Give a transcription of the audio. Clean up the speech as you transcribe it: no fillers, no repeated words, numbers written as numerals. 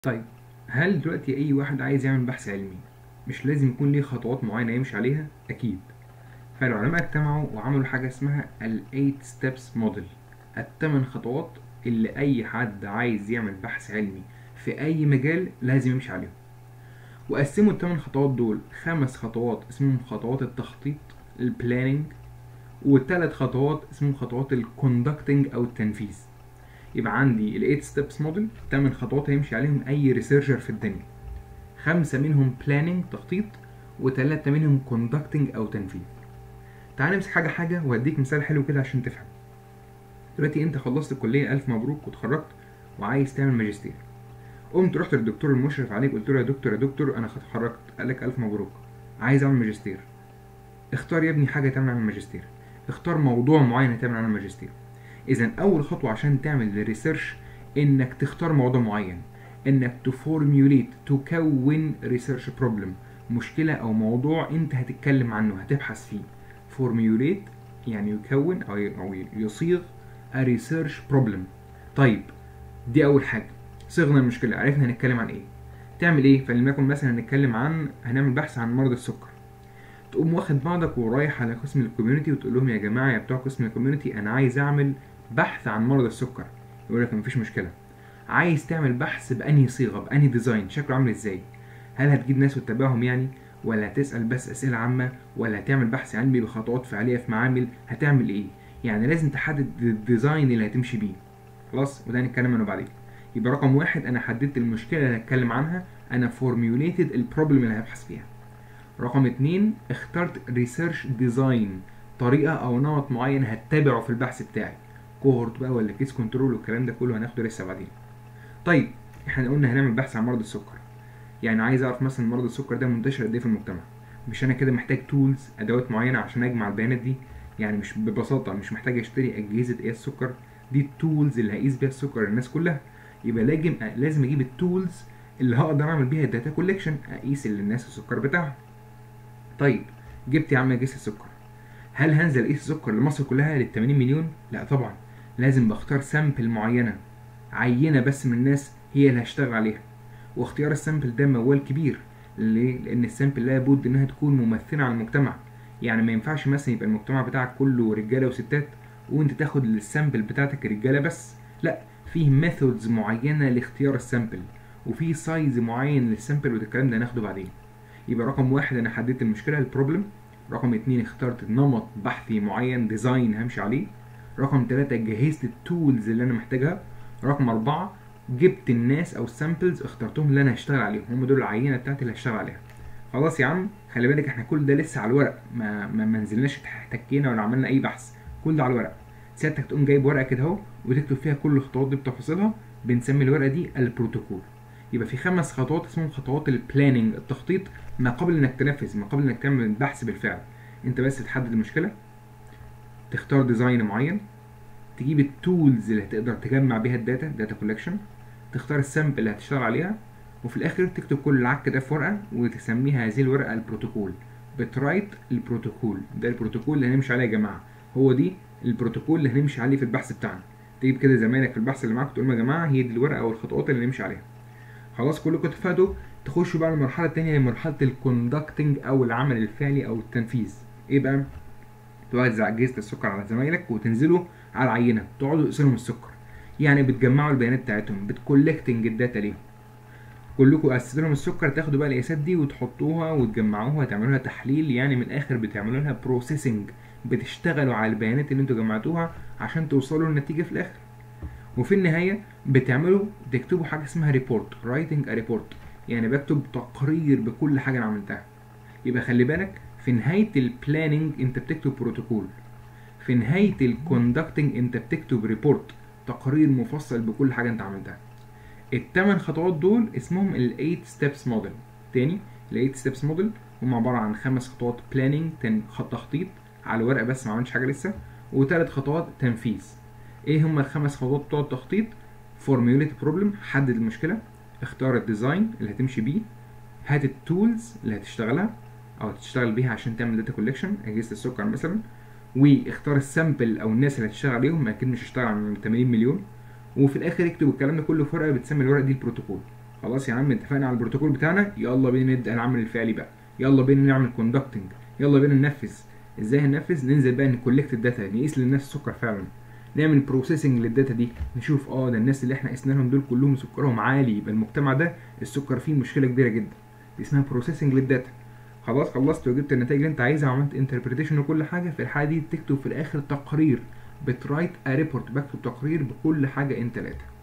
طيب، هل دلوقتي أي واحد عايز يعمل بحث علمي مش لازم يكون ليه خطوات معينة يمشي عليها؟ أكيد. فالعلماء اجتمعوا وعملوا حاجة اسمها ال 8 steps model، الثمان خطوات اللي أي حد عايز يعمل بحث علمي في أي مجال لازم يمشي عليهم. وقسموا الثمان خطوات دول 5 خطوات اسمهم خطوات التخطيط البلاننج، وثلاث خطوات اسمهم خطوات الكوندكتنج أو التنفيذ. يبقى عندي ال 8 steps model 8 خطوات هيمشي عليهم أي ريسيرشر في الدنيا. 5 منهم planning تخطيط، و3 منهم conducting أو تنفيذ. تعال نمسك حاجة حاجة وهديك مثال حلو كده عشان تفهم. دلوقتي أنت خلصت الكلية، ألف مبروك، واتخرجت وعايز تعمل ماجستير. قمت رحت للدكتور المشرف عليك قلت له يا دكتور أنا اتخرجت. قال لك ألف مبروك، عايز أعمل ماجستير. اختار يا ابني حاجة تعمل عنها ماجستير، اختار موضوع معين تعمل عنه ماجستير. إذا أول خطوة عشان تعمل ريسيرش إنك تختار موضوع معين، إنك تفورميوليت تكون ريسيرش بروبلم، مشكلة أو موضوع أنت هتتكلم عنه هتبحث فيه. فورميوليت يعني يكون أو يصيغ a research problem. طيب، دي أول حاجة، صيغنا المشكلة، عرفنا هنتكلم عن إيه. تعمل إيه؟ فلنكن مثلا هنعمل بحث عن مرض السكر. تقوم واخد بعضك ورايح على قسم الكوميونتي وتقول لهم يا جماعه يا بتوع قسم الكوميونتي انا عايز اعمل بحث عن مرض السكر. يقول لك مفيش مشكله. عايز تعمل بحث بانهي صيغه، بانهي ديزاين، شكله عامل ازاي؟ هل هتجيب ناس وتتابعهم يعني، ولا هتسال بس اسئله عامه، ولا هتعمل بحث علمي بخطوات فعاليه في معامل؟ هتعمل ايه؟ يعني لازم تحدد الديزاين اللي هتمشي بيه. خلاص، وده هنتكلم عنه بعدين. يبقى رقم واحد، انا حددت المشكله اللي هتكلم عنها، انا فورميوليتد البروبلم اللي هبحث فيها. رقم اتنين، اخترت ريسيرش ديزاين، طريقة أو نمط معين هتتابعه في البحث بتاعي، كوهورت بقى ولا كيس كنترول والكلام ده كله هناخده لسه بعدين. طيب، احنا قلنا هنعمل بحث عن مرض السكر، يعني عايز أعرف مثلا مرض السكر ده منتشر قد إيه في المجتمع. مش أنا كده محتاج تولز، أدوات معينة عشان أجمع البيانات دي؟ يعني مش ببساطة مش محتاج أشتري أجهزة قياس سكر، دي التولز اللي هقيس بيها السكر للناس كلها. يبقى لازم أجيب التولز اللي هقدر أعمل بيها الداتا كولكشن، أقيس للناس السكر بتاعهم. طيب، جبت يا عم اجهزه السكر، هل هنزل اقيس السكر لمصر كلها لل 80 مليون؟ لا طبعا، لازم بختار سامبل معينه، عينه بس من الناس هي اللي هشتغل عليها. واختيار السامبل ده موال كبير. ليه؟ لان السامبل لابد انها تكون ممثله عن المجتمع. يعني ما ينفعش مثلا يبقى المجتمع بتاعك كله رجاله وستات وانت تاخد السامبل بتاعتك رجاله بس. لا، فيه ميثودز معينه لاختيار السامبل، وفي سايز معين للسامبل، والكلام ده هناخده بعدين. يبقى رقم واحد انا حددت المشكله البروبلم. رقم اتنين اخترت نمط بحثي معين، ديزاين همشي عليه. رقم تلاتة جهزت التولز اللي انا محتاجها. رقم اربعة جبت الناس او السامبلز اخترتهم اللي انا هشتغل عليهم، هم دول العينه بتاعتي اللي هشتغل عليها. خلاص يا عم، خلي بالك احنا كل ده لسه على الورق، ما نزلناش احتكينا ولا عملنا اي بحث، كل ده على الورق. سيادتك تقوم جايب ورقه كده اهو وتكتب فيها كل الخطوات دي بتفاصيلها، بنسمي الورقه دي البروتوكول. يبقى في 5 خطوات اسمهم خطوات البلاننج، التخطيط، ما قبل انك تنفذ، ما قبل انك تعمل البحث بالفعل. انت بس تحدد المشكله، تختار ديزاين معين، تجيب التولز اللي هتقدر تجمع بيها داتا كولكشن، تختار السامبل اللي هتشتغل عليها، وفي الاخر تكتب كل العك ده في ورقه وتسميها هذه الورقه البروتوكول. بترايت البروتوكول، ده البروتوكول اللي هنمشي عليه يا جماعه، هو دي البروتوكول اللي هنمشي عليه في البحث بتاعنا. تجيب كده زمايلك في البحث اللي معاك تقول لهم يا جماعه هي دي الورقه او الخطوات اللي نمشي عليها. خلاص كلكم اتفقتوا، تخشوا بقى المرحله الثانيه، هي مرحله الكوندكتنج او العمل الفعلي او التنفيذ. ايه بقى؟ توزع اجهزه السكر على زمايلك وتنزلوا على العينه تقعدوا تقيسوا السكر، يعني بتجمعوا البيانات بتاعتهم، بتكولكتنج الداتا ليهم. كلكم قسيتوا لهم السكر، تاخدوا بقى القياسات دي وتحطوها وتجمعوها، تعملوا لها تحليل، يعني من الاخر بتعملوا لها بروسيسنج، بتشتغلوا على البيانات اللي انتوا جمعتوها عشان توصلوا للنتيجه في الاخر. وفي النهايه تكتبوا حاجه اسمها ريبورت، رايتنج ا ريبورت، يعني بكتب تقرير بكل حاجه انا عملتها. يبقى خلي بالك، في نهايه البلاننج انت بتكتب بروتوكول، في نهايه الكوندكتنج انت بتكتب ريبورت، تقرير مفصل بكل حاجه انت عملتها. الثمان خطوات دول اسمهم ال 8 steps model. تاني، ال 8 steps model هم عباره عن 5 خطوات planning، تخطيط على الورق بس ما عملتش حاجه لسه، و3 خطوات تنفيذ. ايه هم ال5 خطوات بتوع التخطيط؟ formulate problem، حدد المشكله، اختار الديزاين اللي هتمشي بيه، هات التولز اللي هتشتغلها او هتشتغل بيها عشان تعمل داتا كولكشن، اجهزه السكر مثلا، واختار السامبل او الناس اللي هتشتغل عليهم، اكيد مش هشتغل على 80 مليون. وفي الاخر اكتب الكلام ده كله في ورقه بتسمي الورقه دي البروتوكول. خلاص يا عم اتفقنا على البروتوكول بتاعنا، يلا بينا نبدا العمل الفعلي بقى، يلا بينا نعمل كوندكتنج، يلا بينا ننفذ. ازاي هننفذ؟ ننزل بقى نكولكت الداتا، نقيس للناس السكر فعلا، نعمل بروسيسنج للداتا دي، نشوف ده الناس اللي احنا قسنا لهم دول كلهم سكرهم عالي، يبقى المجتمع ده السكر فيه مشكله كبيره جدا. دي اسمها بروسيسنج للداتا. خلاص خلصت وجبت النتائج اللي انت عايزها وعملت انتربريتيشن وكل حاجه، في الحاله دي تكتب في الاخر تقرير، بترايت ا ريبورت، بكتب تقرير بكل حاجه انت لقيتها.